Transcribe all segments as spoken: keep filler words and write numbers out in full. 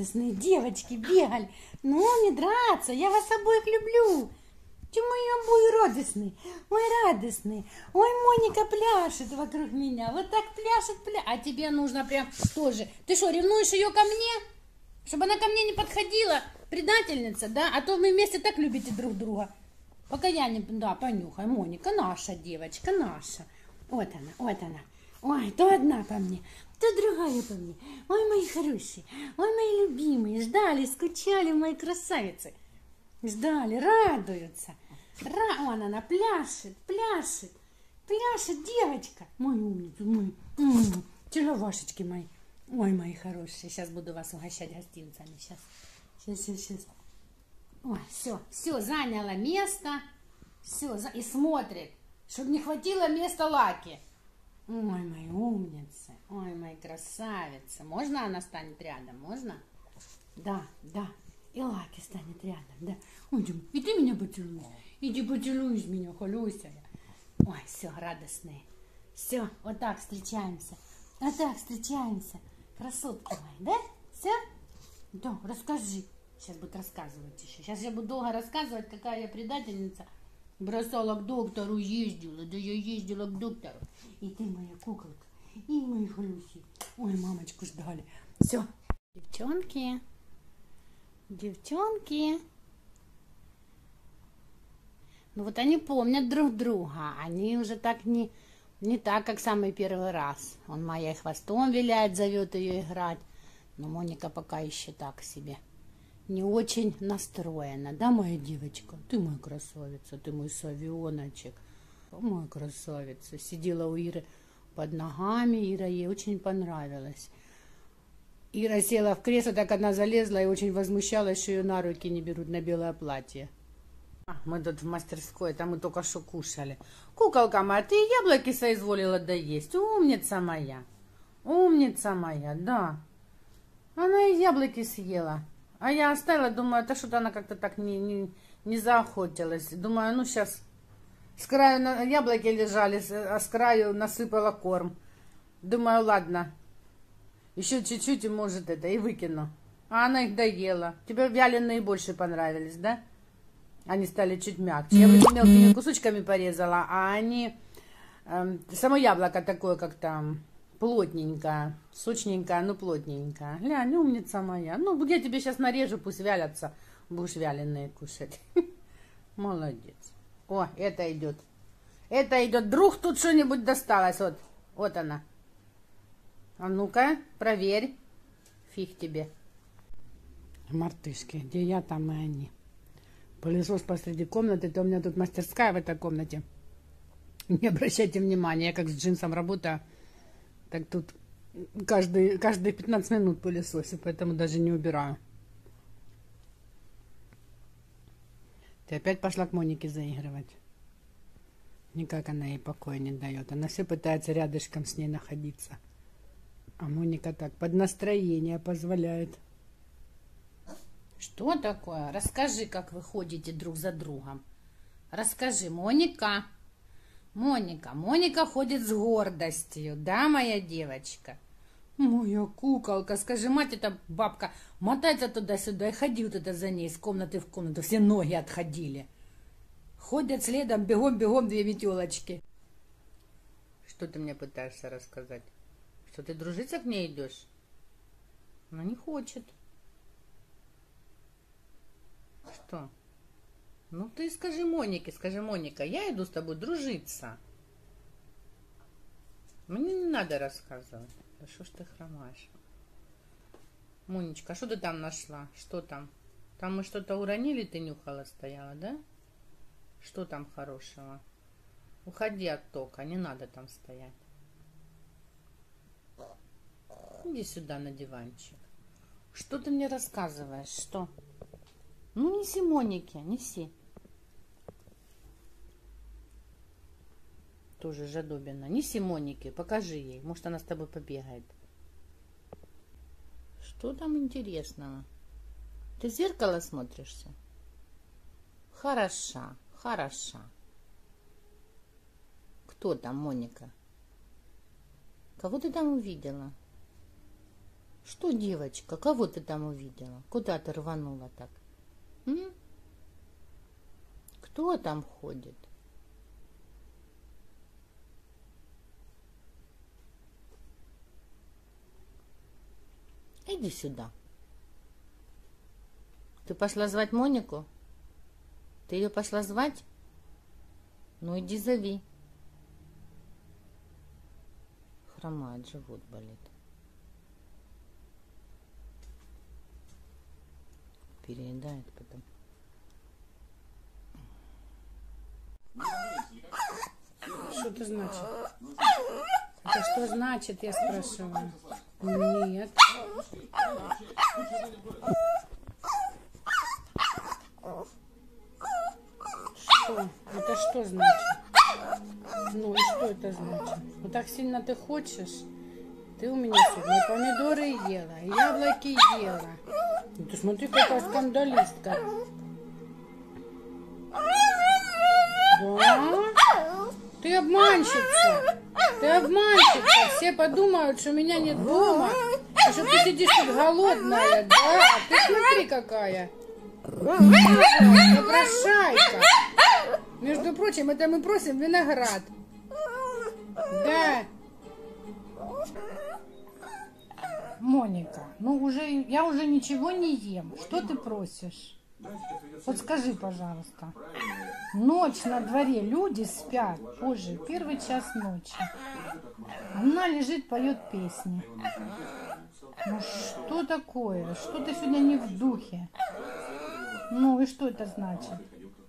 радостные девочки бегали. Ну, не драться, я вас обоих люблю. Чему мои обои радостные? Ой, радостные. Ой, Моника пляшет вокруг меня. Вот так пляшет, пляшет. А тебе нужно прям тоже. Ты что, ревнуешь ее ко мне? Чтобы она ко мне не подходила? Предательница, да? А то вы вместе так любите друг друга. Пока я не... Да, понюхай, Моника, наша девочка, наша. Вот она, вот она. Ой, то одна по мне, то другая по мне. Ой, мои хорошие, ой, мои любимые. Ждали, скучали, мои красавицы. Ждали, радуются. Ра... Вон она пляшет, пляшет, пляшет девочка. Мой умница, мой. М-м-м. Целовашечки мои. Ой, мои хорошие, сейчас буду вас угощать гостинцами. Сейчас, сейчас, сейчас, сейчас. Ой, все, все, заняла место. Все, за... и смотрит, чтобы не хватило места Лаки. Ой, мои умницы, ой, мои красавицы. Можно она станет рядом? Можно? Да, да. И Лаки станет рядом, да. Ой, и ты меня поцелуй. Иди поцелуй меня, холосая. Ой, все, радостные. Все, вот так встречаемся. Вот так встречаемся. Красотки мои, да? Все? Да, расскажи. Сейчас будет рассказывать еще. Сейчас я буду долго рассказывать, какая я предательница. Бросала к доктору, ездила. Да я ездила к доктору. И ты моя куколка. И мои холюси. Ой, мамочку ждали. Все. Девчонки. Девчонки. Ну вот они помнят друг друга. Они уже так не, не так, как самый первый раз. Он моей хвостом виляет, зовет ее играть. Но Моника пока еще так себе. Не очень настроена. Да, моя девочка? Ты моя красавица, ты мой совеночек. Моя красавица. Сидела у Иры под ногами. Ира ей очень понравилась. Ира села в кресло, так она залезла и очень возмущалась, что ее на руки не берут на белое платье. Мы тут в мастерской, там мы только что кушали. Куколка моя, ты яблоки соизволила доесть. Умница моя. Умница моя, да. Она и яблоки съела. А я оставила, думаю, это что-то она как-то так не, не, не заохотилась. Думаю, ну сейчас с краю на, яблоки лежали, а с краю насыпала корм. Думаю, ладно. Еще чуть-чуть и может это, и выкину. А она их доела. Тебе вяленые больше понравились, да? Они стали чуть мягче. Я вроде мелкими кусочками порезала, а они... Э, само яблоко такое, как там, плотненькое. Сочненькое, но плотненькое. Глянь, умница моя. Ну, я тебе сейчас нарежу, пусть вялятся. Будешь вяленые кушать. Молодец. О, это идет. Это идет. Вдруг тут что-нибудь досталось. Вот, вот она. А ну-ка, проверь. Фиг тебе. Мартышки, где я, там и они. Пылесос посреди комнаты, то у меня тут мастерская в этой комнате. Не обращайте внимания, я как с джинсом работаю, так тут каждые, каждые пятнадцать минут пылесосю, поэтому даже не убираю. Ты опять пошла к Монике заигрывать. Никак она ей покоя не дает. Она все пытается рядышком с ней находиться. А Моника так под настроение позволяет. Что такое? Расскажи, как вы ходите друг за другом. Расскажи, Моника. Моника. Моника ходит с гордостью, да, моя девочка? Моя куколка. Скажи, мать, эта бабка мотается туда-сюда и ходи вот это за ней из комнаты в комнату. Все ноги отходили. Ходят следом, бегом-бегом две метелочки. Что ты мне пытаешься рассказать? Что ты дружиться к ней идешь? Она не хочет. Что? Ну ты скажи Монике, скажи, Моника, я иду с тобой дружиться. Мне не надо рассказывать. Да что ж ты хромаешь? Монечка, а что ты там нашла? Что там? Там мы что-то уронили, ты нюхала, стояла, да? Что там хорошего? Уходи от тока, не надо там стоять. Иди сюда на диванчик. Что ты мне рассказываешь? Что? Ну, неси Монике, неси. Тоже жадобина. Неси Монике, покажи ей. Может, она с тобой побегает. Что там интересного? Ты в зеркало смотришься? Хороша, хороша. Кто там, Моника? Кого ты там увидела? Что, девочка, кого ты там увидела? Куда ты рванула так? М? Кто там ходит? Иди сюда. Ты пошла звать Монику? Ты ее пошла звать? Ну иди зови. Хромает, живот болит. Переедает потом. Что это значит? Это что значит, я спрашиваю? Нет. Что? Это что значит? Ну и что это значит? Ну так сильно ты хочешь? Ты у меня сегодня и помидоры ела, и яблоки ела. Ну ты смотри, какая скандалистка. Да? Ты обманщица. Ты обманщица. Все подумают, что меня нет дома. И что ты сидишь тут голодная. Да, ты смотри какая. Попрошайка. Между прочим, это мы просим виноград. Да. Моника, ну уже я уже ничего не ем. Что ты просишь? Вот скажи, пожалуйста. Ночь на дворе, люди спят. Позже, первый час ночи. Она лежит, поет песни. Ну что такое? Что ты сегодня не в духе? Ну и что это значит?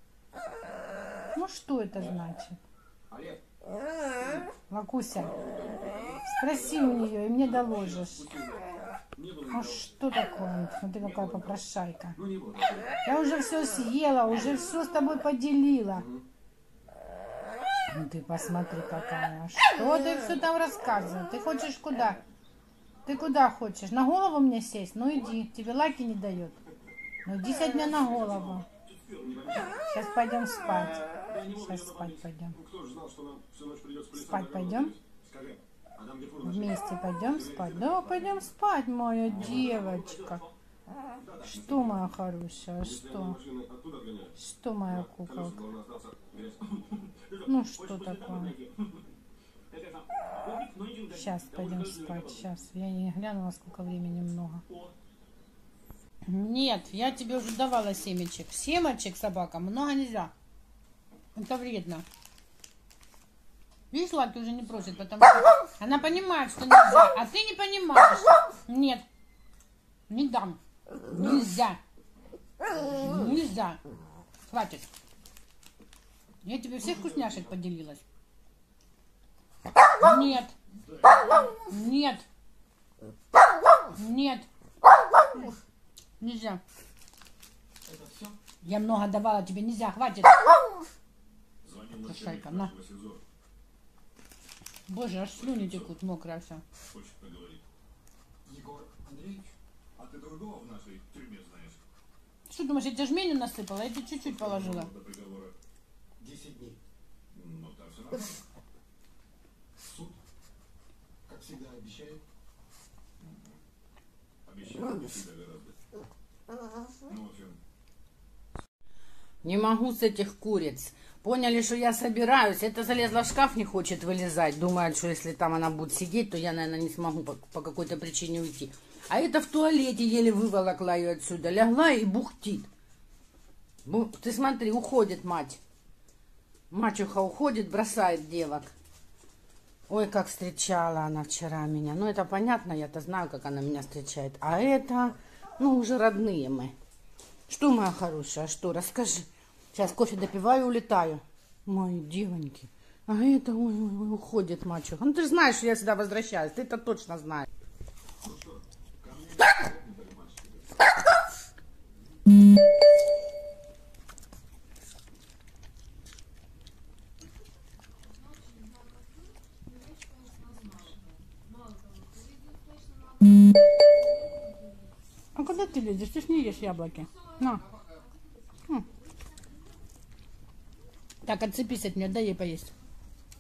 Ну что это значит? Лакуся, спроси у нее, и мне доложишь. Ну что такое? Смотри, какая попрошайка. Я уже все съела, уже все с тобой поделила. Ну ты посмотри какая. Что ты все там рассказываешь? Ты хочешь куда? Ты куда хочешь? На голову мне сесть? Ну иди, тебе Лаки не дает. Ну иди сядь мне на голову. Сейчас пойдем спать. Сейчас спать пойдем. Спать пойдем? Вместе пойдем спать? Да, пойдем спать, моя девочка. Что, моя хорошая, что? Что, моя куколка? Ну, что такое? Сейчас пойдем спать, сейчас. Я не глянула, сколько времени много. Нет, я тебе уже давала семечек. Семечек собакам много нельзя. Это вредно. Видишь, Лаки уже не просит, потому что она понимает, что нельзя. А ты не понимаешь. Нет. Не дам. Нельзя. Нельзя. Хватит. Я тебе всех вкусняшек поделилась. Нет. Нет. Нет. Нельзя. Я много давала, тебе нельзя, хватит. Шайка, на. Боже, аж слюни текут, мокрая вся. Егор Андреевич, а ты другого в нашей тюрьме знаешь? Что думаешь, я тебе жменю насыпала? Я тебе чуть-чуть положила. Десять дней. Ну, там все нормально. Суд, как всегда, обещает. Обещает всегда гораздо. Ну, в общем. Не могу с этих куриц. Поняли, что я собираюсь. Это залезла в шкаф, не хочет вылезать. Думает, что если там она будет сидеть, то я, наверное, не смогу по, по какой-то причине уйти. А это в туалете еле выволокла ее отсюда. Лягла и бухтит. Ты смотри, уходит мать. Мачеха уходит, бросает девок. Ой, как встречала она вчера меня. Ну, это понятно, я-то знаю, как она меня встречает. А это, ну, уже родные мы. Что, моя хорошая, что, расскажи. Сейчас кофе допиваю и улетаю. Мои девоньки. А это, ой, ой, ой, уходит мачеха. Ну, ты же знаешь, что я сюда возвращаюсь. Ты это точно знаешь. А куда ты лезешь? Ты ж не ешь яблоки. На. Хм. Так, отцепись от меня, дай ей поесть.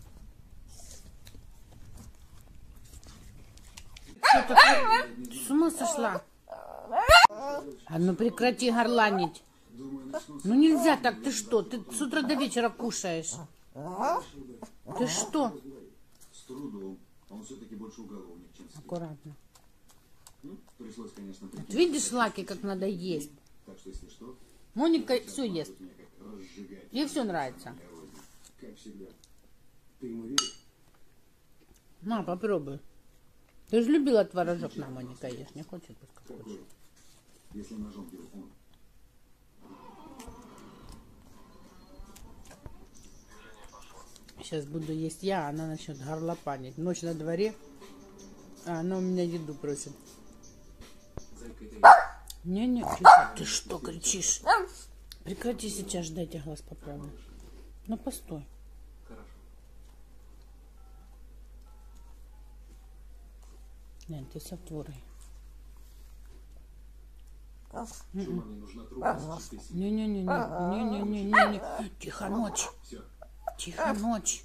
Что такое? С ума сошла? А ну прекрати горланить. Ну нельзя так, ты что? Ты с утра до вечера кушаешь. Ты что? С трудом. Он все-таки больше уголовник, чем свет. Аккуратно. Ну, пришлось, конечно, Вот видишь, Лаки, как надо есть. Так что, если что, Моника все ест. Ей все нравится. как всегда. Ты ему веришь? На, попробуй. Ты же любила творожок, на, Моника ешь. Не хочет, пускай хочет. Если ножом делать он. Сейчас буду есть я, а она начнет горлопанить. Ночь на дворе, а она у меня еду просит. Не-не, ты что кричишь? Прекрати сейчас ждать, я глаз поправлю. Ну постой. Нет, ты с отворой. Не-не-не-не-не-не-не-не. Тихо, ночь. Тихо, ночь.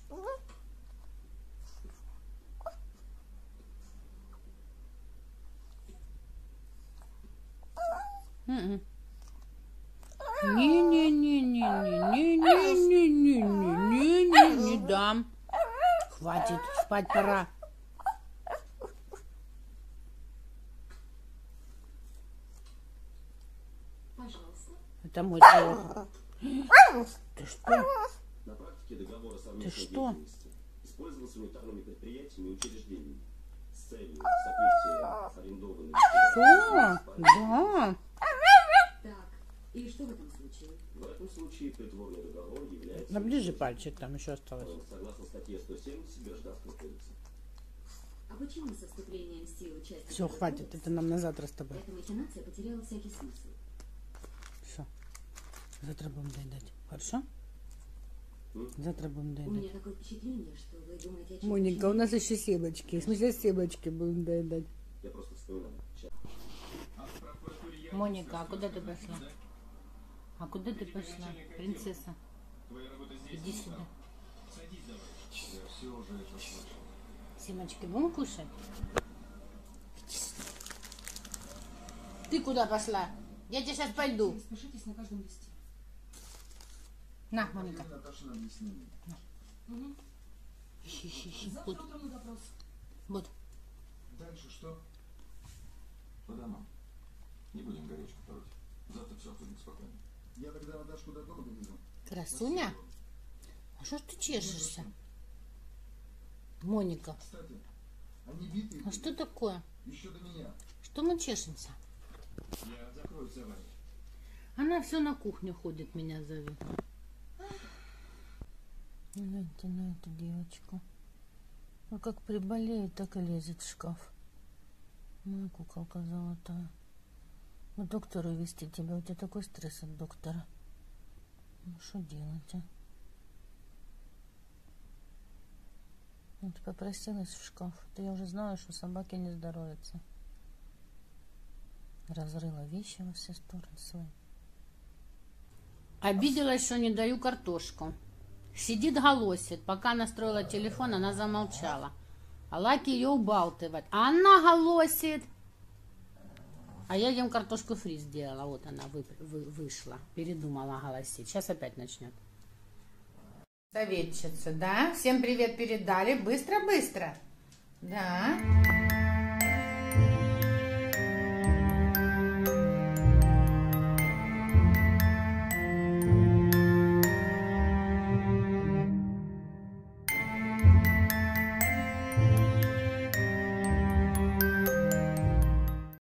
Не-не-не-не-не-не-не-не-не-не, не дам. Хватит, спать пора. Это мой телефон. Ты что? На практике договора Ты совместной что? деятельности использовался унитарными предприятиями и учреждениями с целью сокрытия арендованных... Что? Да. Так, и что в этом случае? В этом случае притворный договор является... Наближи пальчик, там еще осталось. Согласно статье сто семьдесят Гражданского кодекса. А почему со вступлением в силу части... Все, хватит, это нам на завтра с тобой. Эта махинация потеряла всякий смысл. Все. Завтра будем доедать. Хорошо? М? Завтра будем У доедать. меня такое впечатление, что вы думаете о чем-то... Моника, у нас еще семечки. В смысле, семечки будем доедать. Я просто вспоминаю. Моника, а куда ты пошла? А куда ты пошла, принцесса? Иди сюда. Я все уже это слышал. Семечки будем кушать? Иди сюда. Ты куда пошла? Я тебе сейчас пойду. Спешитесь на каждом листе. На, Моника. Наташа на объяснение. Угу. Ищи, ищи, ищи. Завтра Вот. утром на допрос. Вот. Дальше что? По домам. Не будем горячку пороть. Завтра все будет спокойно. Я тогда Наташку до дома довезу. Красуня? А что ж ты чешешься? Моника, Кстати, они битые. а что такое? Еще до меня. Что мы чешемся? Я закрою за вами. Она все на кухню ходит, меня зовет. Гляньте на эту девочку. Ну как приболеет, так и лезет в шкаф. Моя куколка золотая. К доктору везти тебя. У тебя такой стресс от доктора. Ну что делать, а? Ну, ты попросилась в шкаф. Ты я уже знаю, что собаки не здоровятся. Разрыла вещи во все стороны свои. Обиделась, что не даю картошку. Сидит, голосит. Пока настроила телефон, она замолчала. А Лаки ее убалтывает. А она голосит. А я ем картошку фри сделала. Вот она вы, вы, вышла. Передумала голосить. Сейчас опять начнет. Советчица, да? Всем привет передали. Быстро-быстро. Да.